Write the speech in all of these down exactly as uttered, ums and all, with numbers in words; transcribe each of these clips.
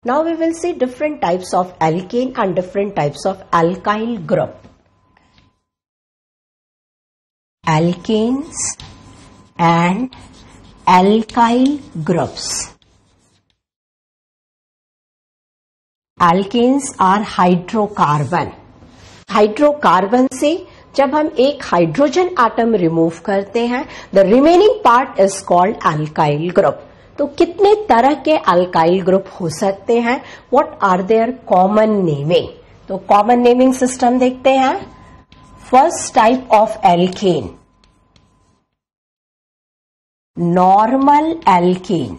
Now we will see different types of alkane and different types of alkyl group. Alkanes and alkyl groups. Alkanes are hydrocarbon. Hydrocarbon से जब हम एक hydrogen atom remove करते हैं, the remaining part is called alkyl group. तो कितने तरह के अल्काइल ग्रुप हो सकते हैं? What are there common naming? तो कॉमन नेमिंग सिस्टम देखते हैं. First type of alkane, normal alkane.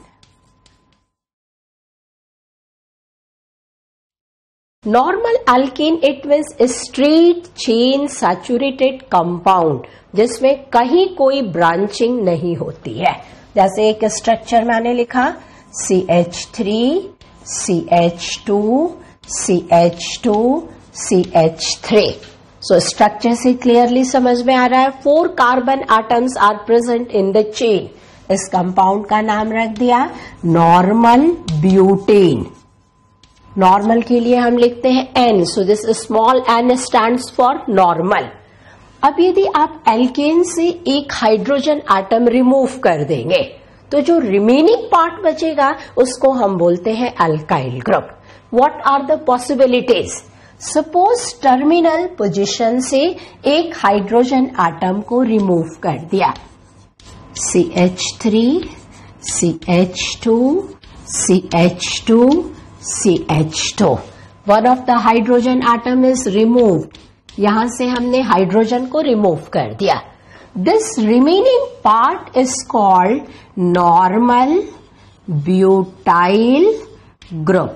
Normal alkane it means straight chain saturated compound जिसमें कहीं कोई ब्रांचिंग नहीं होती है. जैसे एक स्ट्रक्चर मैंने लिखा C H three, C H two, C H two, C H three. So structure से क्लियरली समझ में आ रहा है. Four carbon atoms are present in the chain. इस कंपाउंड का नाम रख दिया नॉर्मल ब्यूटेन. नॉर्मल के लिए हम लिखते हैं N. So this small N stands for normal. अब यदि आप एल्केन से एक हाइड्रोजन एटम रिमूव कर देंगे तो जो रिमेनिंग पार्ट बचेगा उसको हम बोलते हैं alkyl group. What are the possibilities? Suppose terminal position से एक हाइड्रोजन एटम को रिमूव कर दिया. C H three, C H two, C H two, C H two. One of the hydrogen atom is removed. यहां से हमने hydrogen को remove कर दिया. This remaining part is called normal butyl group.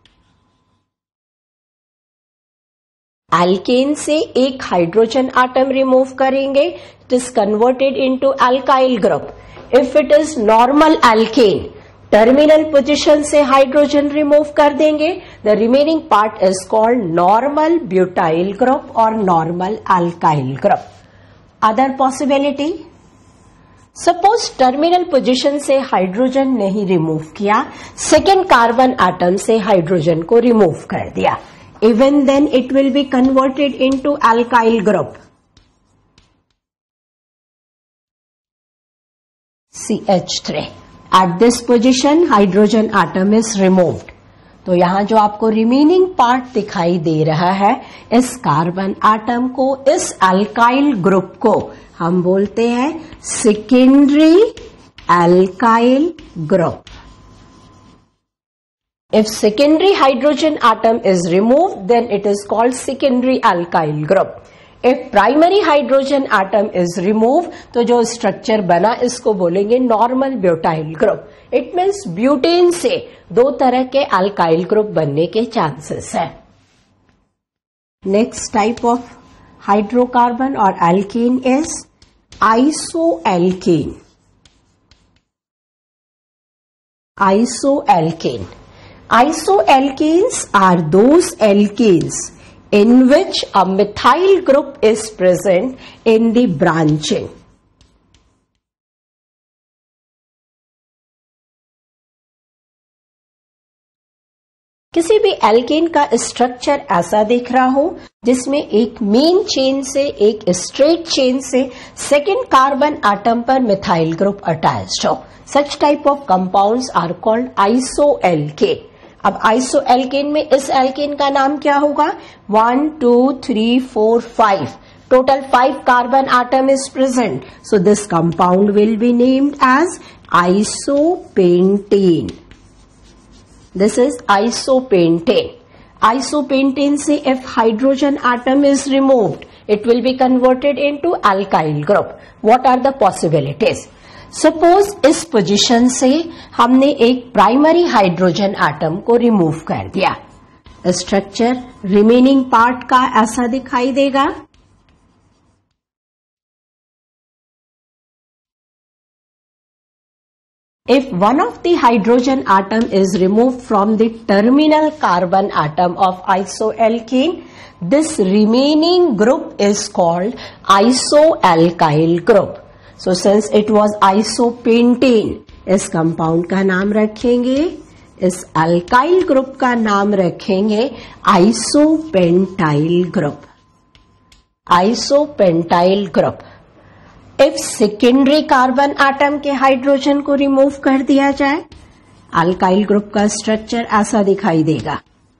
Alkane से एक हाइड्रोजन एटम रिमूव करेंगे, it is converted into alkyl group. If it is normal alkane, terminal position से हाइड्रोजन रिमूव कर देंगे, the remaining part is called normal butyl group और normal alkyl group. Other possibility, suppose terminal position से hydrogen नहीं remove किया, second carbon atom से hydrogen को remove कर दिया. Even then it will be converted into alkyl group. C H three. At this position, hydrogen atom is removed. तो यहां जो आपको रिमेनिंग पार्ट दिखाई दे रहा है, इस कार्बन एटम को, इस अल्काइल ग्रुप को हम बोलते हैं secondary alkyl group. If secondary hydrogen atom is removed, then it is called secondary alkyl group. If primary hydrogen atom is removed, तो जो स्ट्रक्चर बना इसको बोलेंगे normal butyl group. It means butane से दो तरह के अल्काइल ग्रुप बनने के चांसेस है. नेक्स्ट टाइप ऑफ हाइड्रोकार्बन और alkane is isoalkane. Isoalkane. Isoalkanes are those alkanes in which a methyl group is present in the branching. किसी भी एल्केन का स्ट्रक्चर ऐसा दिख रहा हो जिसमें एक मेन चेन से, एक स्ट्रेट चेन से सेकेंड कार्बन एटम पर मिथाइल ग्रुप अटैच्ड हो, such type of compounds are called isoalkane. अब आइसोएल्केन में इस एल्केन का नाम क्या होगा? One, two, three, four, five. Total five carbon atom is present. So this compound will be named as isopentane. This is isopentane. Isopentane से if hydrogen atom is removed, it will be converted into alkyl group. What are the possibilities? Suppose इस position से हमने एक primary hydrogen atom को remove कर दिया. Structure remaining part का ऐसा दिखाई देगा. If one of the hydrogen atom is removed from the terminal carbon atom of isoalkane, this remaining group is called isoalkyl group. So since it was isopentane, इस compound का नाम रखेंगे इस alkyl group का नाम रखेंगे isopentyl group, isopentyl group. If secondary carbon atom के hydrogen को रिमूव कर दिया जाए, अल्काइल ग्रुप का स्ट्रक्चर ऐसा दिखाई देगा।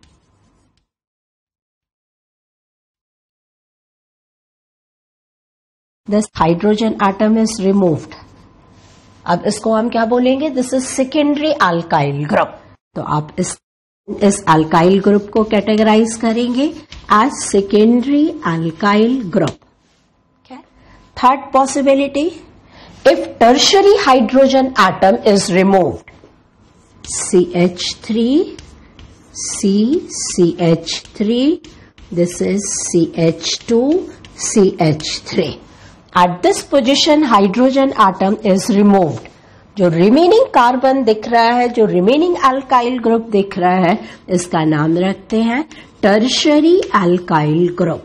This hydrogen atom is removed. अब इसको हम क्या बोलेंगे? This is secondary alkyl group. तो आप इस इस अल्काइल ग्रुप को कैटेगराइज करेंगे as secondary alkyl group. Third possibility, if tertiary hydrogen atom is removed, C H three, C, C H three, this is C H two, C H three. At this position hydrogen atom is removed. जो remaining carbon दिख रहा है, जो remaining alkyl group दिख रहा है, इसका नाम रखते हैं tertiary alkyl group.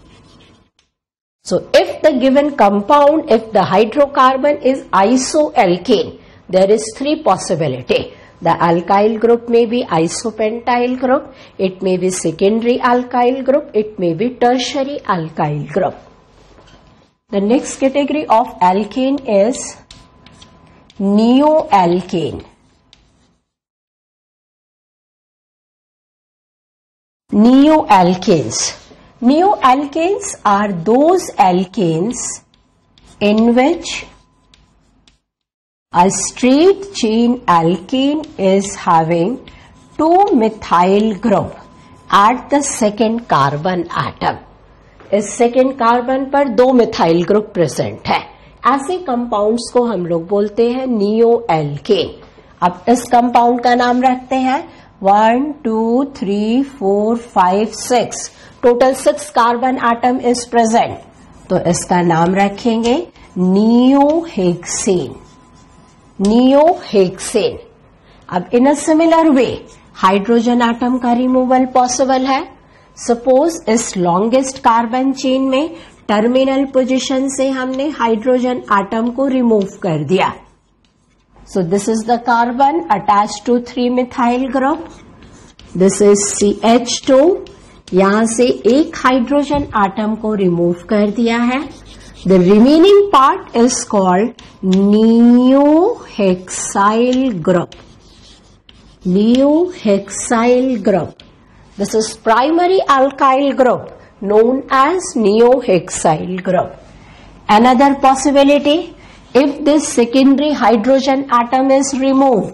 So if the given compound, if the hydrocarbon is isoalkane, there is three possibility. The alkyl group may be isopentyl group, it may be secondary alkyl group, it may be tertiary alkyl group. The next category of alkane is neoalkane. Neoalkanes. Neoalkanes are those alkanes in which a straight chain alkane is having two methyl group at the second carbon atom. इस second carbon पर दो methyl group present है. ऐसे compounds को हम लोग बोलते हैं नियो एल्केन. अब इस कंपाउंड का नाम रखते हैं one two three four five six. Total six carbon atom is present, तो इसका नाम रखेंगे नियोहेक्सेन. नियोहेक्सेन. अब in a similar way hydrogen atom का रिमूवल पॉसिबल है. सपोज इस लॉन्गेस्ट कार्बन चेन में टर्मिनल पोजीशन से हमने हाइड्रोजन एटम को रिमूव कर दिया. So this is the carbon attach to three methyl group. This is C H two. यहां से एक हाइड्रोजन एटम को रिमूव कर दिया है. The remaining part is called neohexyl group. Neohexyl group. This is primary alkyl group known as neohexyl group. Another possibility, if this secondary hydrogen atom is removed,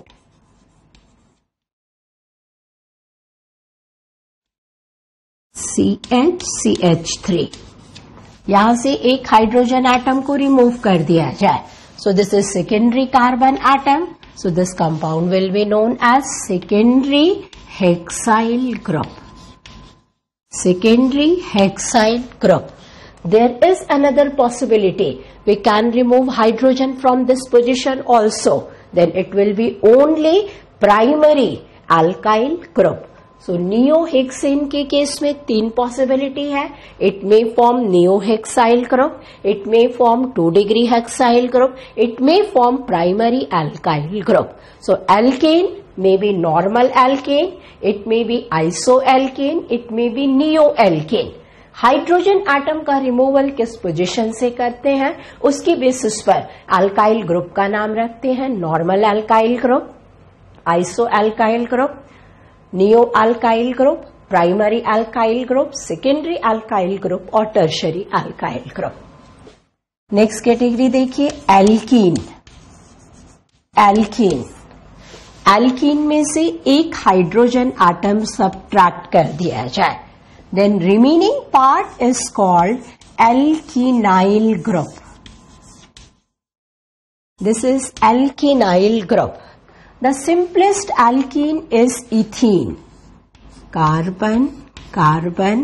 C H C H three. यहां से एक hydrogen atom को remove कर दिया जाए. So this is secondary carbon atom. So this compound will be known as secondary hexyl group. Secondary hexyl group. There is another possibility. We can remove hydrogen from this position also. Then it will be only primary alkyl group. So neohexane के case में तीन possibility है. It may form neohexyl group, it may form two degree hexyl group, it may form primary alkyl group. So alkene may be normal alkane, it may be isoalkane, it may be neoalkane. Hydrogen atom का removal किस position से करते हैं, उसकी basis पर alkyl group का नाम रखते हैं normal alkyl group, isoalkyl group, neo alkyl group, primary alkyl group, secondary alkyl group और tertiary alkyl group. Next category देखिए एल्कीन. एल्कीन. एल्कीन में से एक हाइड्रोजन एटम सबट्रैक्ट कर दिया जाए, then remaining part is called alkenyl group. This is alkenyl group. The simplest alkene is ethene. Carbon, carbon.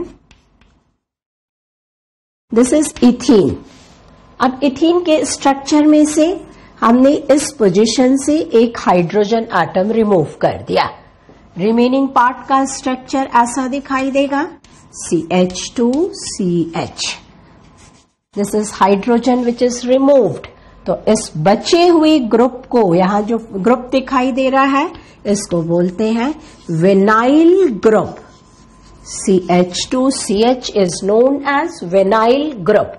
This is ethene. अब ethene के structure में से हमने इस पोजीशन से एक हाइड्रोजन एटम रिमूव कर दिया. रिमेनिंग पार्ट का स्ट्रक्चर ऐसा दिखाई देगा C H two C H. This is hydrogen which is removed. तो इस बचे हुए ग्रुप को, यहां जो ग्रुप दिखाई दे रहा है, इसको बोलते हैं vinyl group. C H two C H is known as vinyl group.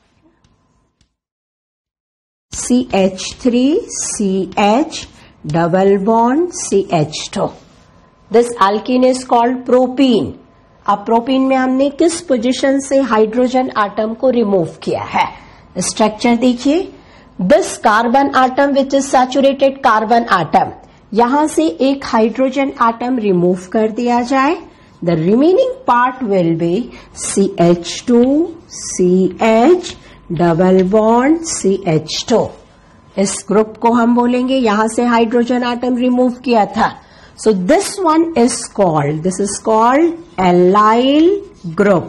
C H three C H double bond C H two. This alkene is called propene. अब प्रोपीन में हमने किस पोजीशन से हाइड्रोजन आटम को remove किया है? Structure देखिए, this carbon atom which is saturated carbon atom, यहां से एक हाइड्रोजन आटम रिमूव कर दिया जाए। The remaining part will be C H two C H double bond C H two. इस ग्रुप को हम बोलेंगे, यहां से हाइड्रोजन आटम रिमूव किया था। So this one is called, this is called allyl group.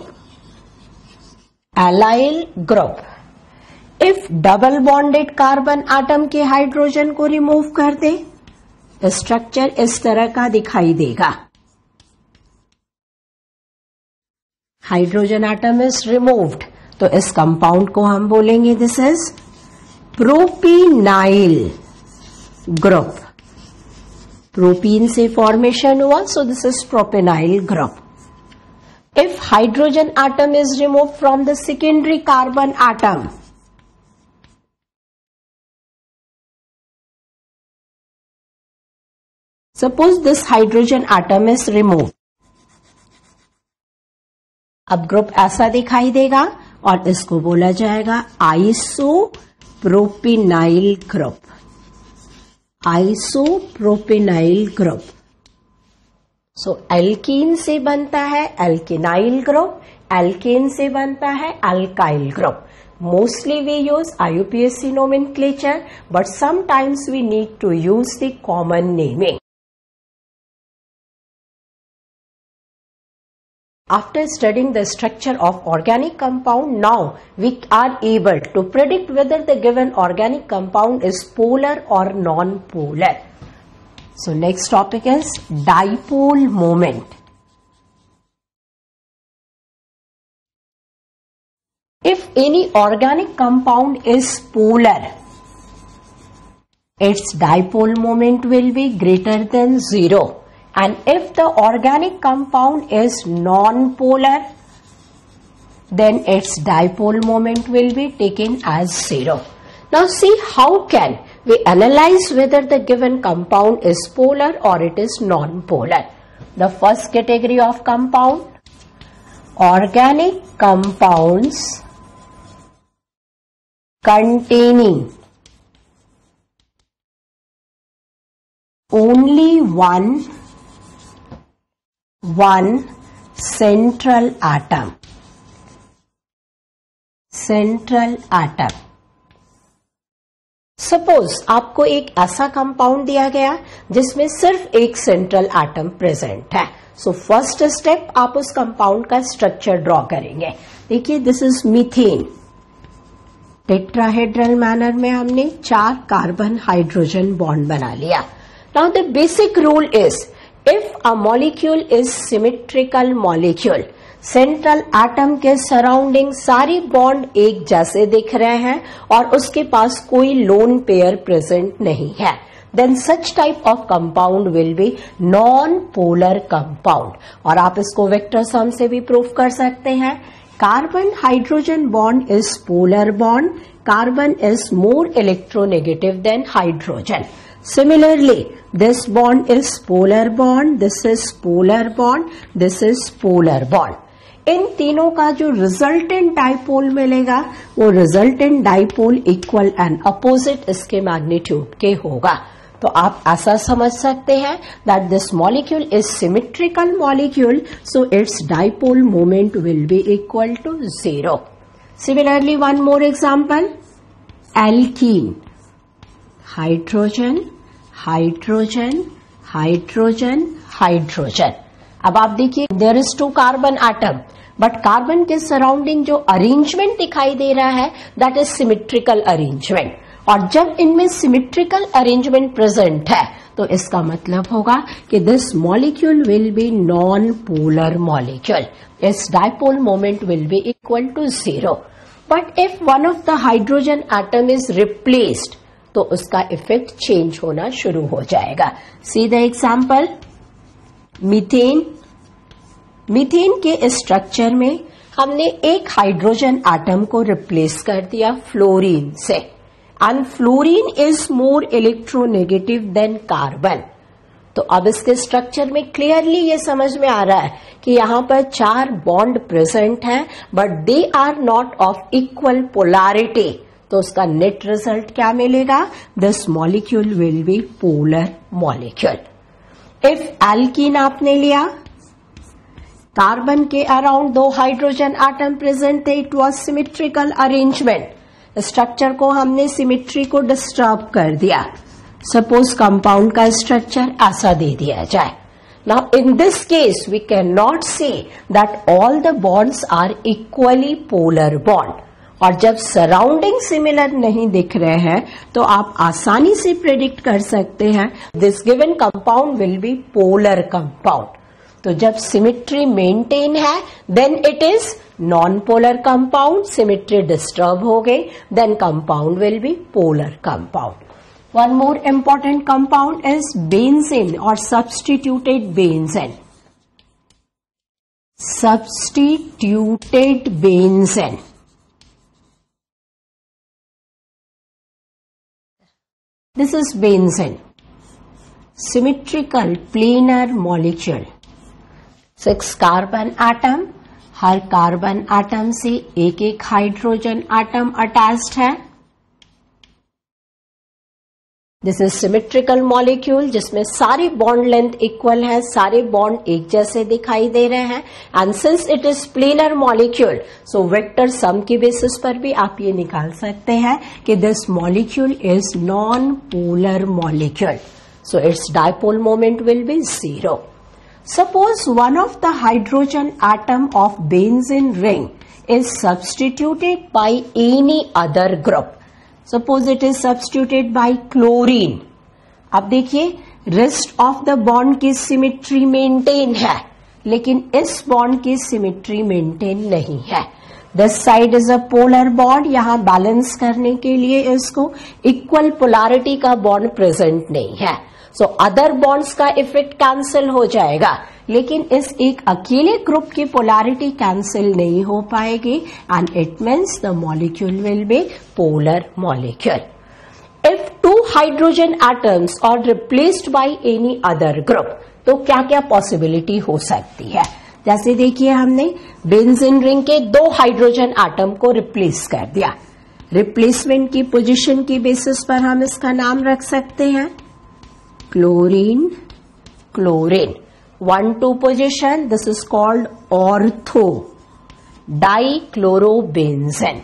Allyl group. If double bonded carbon atom के hydrogen को रिमूव कर दे, स्ट्रक्चर इस तरह का दिखाई देगा। हाइड्रोजन आटम इज रिमूव्ड, तो इस कंपाउंड को हम बोलेंगे this is propenyl group. Propene से फॉर्मेशन हुआ, so this is propenyl group. If hydrogen atom is remove from the secondary carbon atom, suppose this hydrogen atom is remove, अब group ऐसा दिखाई देगा और इसको बोला जाएगा isopropenyl group. Isopropenyl group. So alkene से बनता है एल्केनाइल ग्रुप, एल्केन से बनता है alkyl group. Mostly we use I U P A C nomenclature, but sometimes we need to use the common naming. After studying the structure of organic compound, now we are able to predict whether the given organic compound is polar or non-polar. So next topic is dipole moment. If any organic compound is polar, its dipole moment will be greater than zero. And if the organic compound is non-polar, then its dipole moment will be taken as zero. Now see how can we analyze whether the given compound is polar or it is non-polar. The first category of compound, organic compounds containing only one one central atom. Central atom. Suppose आपको एक ऐसा compound दिया गया जिसमें सिर्फ एक central atom present है। So first step, आप उस कंपाउंड का स्ट्रक्चर ड्रॉ करेंगे। देखिए, this is methane. Tetrahedral manner में हमने चार कार्बन हाइड्रोजन बॉन्ड बना लिया। Now the basic rule is, if a molecule is symmetrical molecule, central atom के सराउंडिंग सारी बॉन्ड एक जैसे दिख रहे हैं और उसके पास कोई लोन पेयर प्रेजेंट नहीं है, then such type of compound will be non-polar compound. और आप इसको वेक्टर सम से भी प्रूफ कर सकते हैं। Carbon hydrogen bond is polar bond, carbon is more electronegative than hydrogen. Similarly, this bond is polar bond, this is polar bond, this is polar bond. इन तीनों का जो रिजल्टेंट डाइपोल मिलेगा वो resultant dipole equal and opposite इसके magnitude के होगा। तो आप ऐसा समझ सकते हैं that this molecule is symmetrical molecule, so it's dipole moment will be equal to zero. Similarly, one more example, alkene, hydrogen hydrogen hydrogen hydrogen. अब आप देखिए, there is two carbon atom, but carbon के surrounding जो arrangement दिखाई दे रहा है that is symmetrical arrangement. और जब इनमें सिमेट्रिकल अरेंजमेंट प्रेजेंट है तो इसका मतलब होगा कि this molecule will be non polar molecule, it's dipole moment will be equal to zero. But if one of the hydrogen atom is replaced तो उसका इफेक्ट चेंज होना शुरू हो जाएगा. See the example, methane. Methane के structure में हमने एक हाइड्रोजन एटम को रिप्लेस कर दिया फ्लोरीन से, and fluorine is more electronegative than carbon. तो अब इसके स्ट्रक्चर में क्लियरली ये समझ में आ रहा है कि यहां पर चार बॉन्ड प्रेजेंट हैं, but they are not of equal polarity. तो उसका नेट रिजल्ट क्या मिलेगा? This molecule will be polar molecule. If alkene आपने लिया, कार्बन के अराउंड दो हाइड्रोजन एटम प्रेजेंट थे, it was symmetrical arrangement. Structure को हमने सिमेट्री को डिस्टर्ब कर दिया. सपोज कंपाउंड का स्ट्रक्चर ऐसा दे दिया जाए. Now in this case we can not say that all the bonds are equally polar bond. और जब सराउंडिंग सिमिलर नहीं दिख रहे हैं तो आप आसानी से प्रेडिक्ट कर सकते हैं this given compound will be polar compound. तो जब सिमेट्री मेंटेन है then it is non polar compound. Symmetry disturb हो गई then compound will be polar compound. One more important compound is benzene और substituted benzene. Substituted benzene. This is benzene, symmetrical planar molecule. Six carbon atom, हर carbon atom से एक एक hydrogen atom attached है. This is symmetrical molecule जिसमें सारी bond length equal है, सारे बॉन्ड एक जैसे दिखाई दे रहे हैं. And since it is planar molecule so vector sum की बेसिस पर भी आप ये निकाल सकते हैं कि this molecule is non polar molecule. So it's dipole moment will be zero. Suppose one of the hydrogen atom of benzene ring is substituted by any other group. Suppose it is substituted by chlorine. अब देखिए rest of the bond की symmetry maintain है, लेकिन इस bond की symmetry maintain नहीं है. This side is a polar bond. यहाँ बैलेंस करने के लिए इसको इक्वल पोलैरिटी का बॉन्ड प्रेजेंट नहीं है. सो अदर बॉन्ड्स का इफेक्ट कैंसिल हो जाएगा, लेकिन इस एक अकेले ग्रुप की पोलैरिटी कैंसिल नहीं हो पाएगी. And it means the molecule will be polar molecule. If two hydrogen atoms are replaced by any other group तो क्या क्या पॉसिबिलिटी हो सकती है? जैसे देखिए हमने बेंजीन रिंग के दो हाइड्रोजन एटम को रिप्लेस कर दिया. रिप्लेसमेंट की पोजीशन की बेसिस पर हम इसका नाम रख सकते हैं chlorine chlorine. One two position, this is called ortho dichlorobenzene.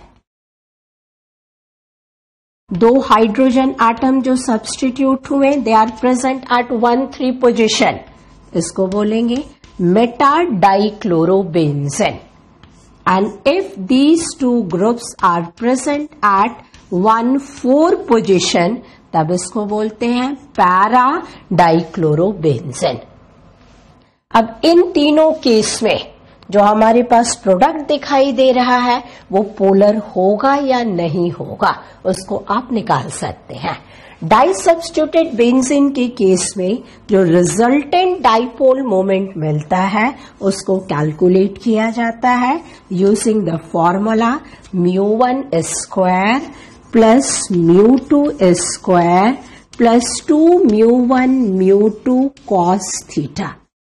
दो हाइड्रोजन एटम जो सब्स्टिट्यूट हुए they are present at one three position, इसको बोलेंगे meta dichlorobenzene. And if these two groups are present at one four position तब इसको बोलते हैं para dichlorobenzene. अब इन तीनों केस में जो हमारे पास प्रोडक्ट दिखाई दे रहा है वो पोलर होगा या नहीं होगा उसको आप निकाल सकते हैं. डाई सब्स्टिट्यूटेड बेंजीन के केस में जो रिजल्टेंट डाइपोल मोमेंट मिलता है उसको कैलकुलेट किया जाता है using the formula mu one square plus mu two square plus two mu one mu two cos theta.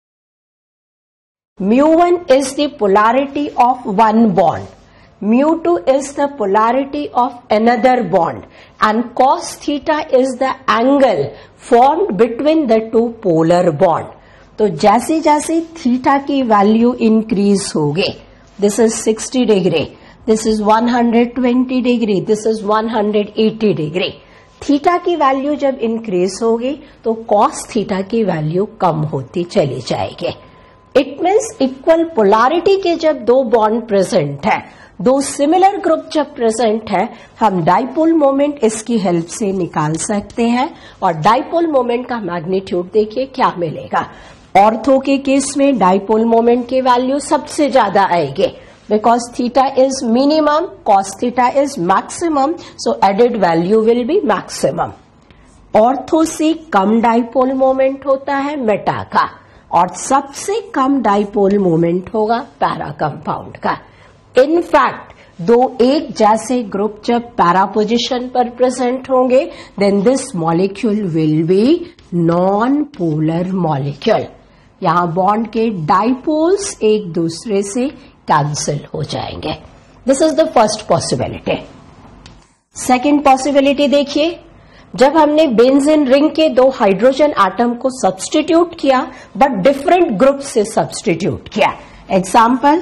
Mu one is the polarity of one bond, mu two is the polarity of another bond, and cos theta is the angle formed between the two polar bond. तो जैसे जैसे theta की value increase होगी, this is sixty degree, this is one hundred twenty degree, this is one hundred eighty degree. Theta की value जब increase होगी तो cos theta की वैल्यू कम होती चली जाएगी. इट मीन्स इक्वल पोलैरिटी के जब दो बॉन्ड प्रेजेंट है, दो सिमिलर ग्रुप जब प्रेजेंट है, हम डाइपोल मोमेंट इसकी हेल्प से निकाल सकते हैं. और डाइपोल मोमेंट का मैग्नीट्यूड देखिए क्या मिलेगा. ऑर्थो के केस में डाइपोल मोमेंट की वैल्यू सबसे ज्यादा आएगी, because theta is minimum, cos theta is maximum, so added value will be maximum. Ortho से कम डाइपोल मोमेंट होता है मेटा का, और सबसे कम डाइपोल मोमेंट होगा पैरा कंपाउंड का. इनफैक्ट दो एक जैसे ग्रुप जब पैरा पोजिशन पर प्रेजेंट होंगे, then this molecule will be non polar molecule. यहां बॉन्ड के डाइपोल्स एक दूसरे से कैंसिल हो जाएंगे. This is the first possibility. Second possibility देखिए, जब हमने बेंजीन रिंग के दो हाइड्रोजन एटम को सब्स्टिट्यूट किया बट डिफरेंट ग्रुप से सब्स्टिट्यूट किया. Example,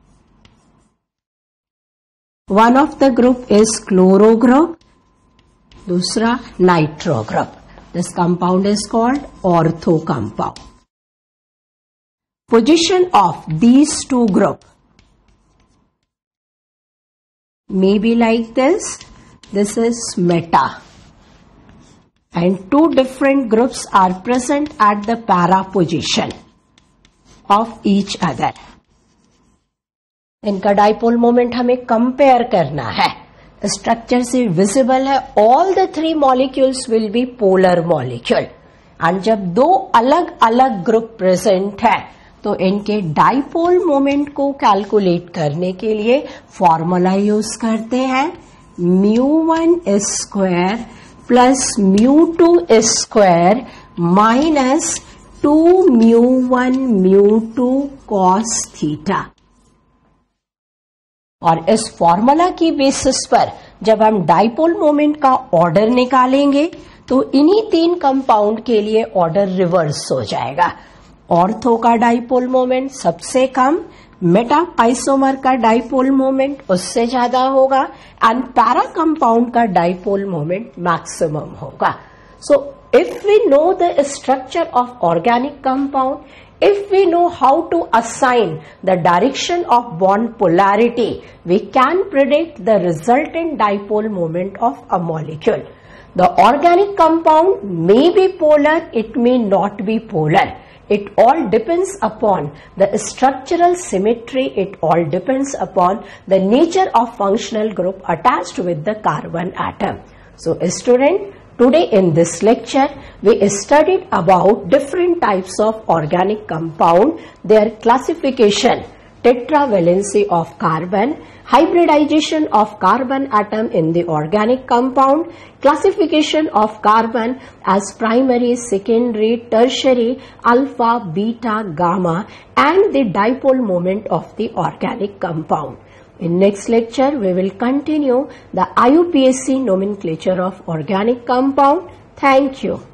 one of the group is chloro group, दूसरा nitro group. This compound is called ortho compound. Position of these two group may be like this. This is meta, and two different groups are present at the para position of each other. इनका dipole moment हमें compare करना है. Structure से visible है, all the three molecules will be polar molecule. And जब दो अलग अलग ग्रुप प्रेजेंट है तो इनके डाइपोल मोमेंट को कैलकुलेट करने के लिए फॉर्मूला यूज करते हैं. Mu one square plus mu two square minus two mu one mu two cos theta. और इस फॉर्मूला की बेसिस पर जब हम डाइपोल मोमेंट का ऑर्डर निकालेंगे तो इन्हीं तीन कंपाउंड के लिए ऑर्डर रिवर्स हो जाएगा. ऑर्थो का डाइपोल मोमेंट सबसे कम, मेटा आइसोमर का डाइपोल मोमेंट उससे ज्यादा होगा, एंड पैरा कंपाउंड का डाइपोल मोमेंट मैक्सिमम होगा. So if we know the structure of organic compound, if we know how to assign the direction of bond polarity, we can predict the resultant dipole moment of a molecule. The organic compound may be polar, it may not be polar. It all depends upon the structural symmetry. It all depends upon the nature of functional group attached with the carbon atom. So, student, today in this lecture, we studied about different types of organic compound, their classification, tetravalency of carbon, hybridization of carbon atom in the organic compound, classification of carbon as primary, secondary, tertiary, alpha, beta, gamma, and the dipole moment of the organic compound. In next lecture, we will continue the I U P A C nomenclature of organic compound. Thank you.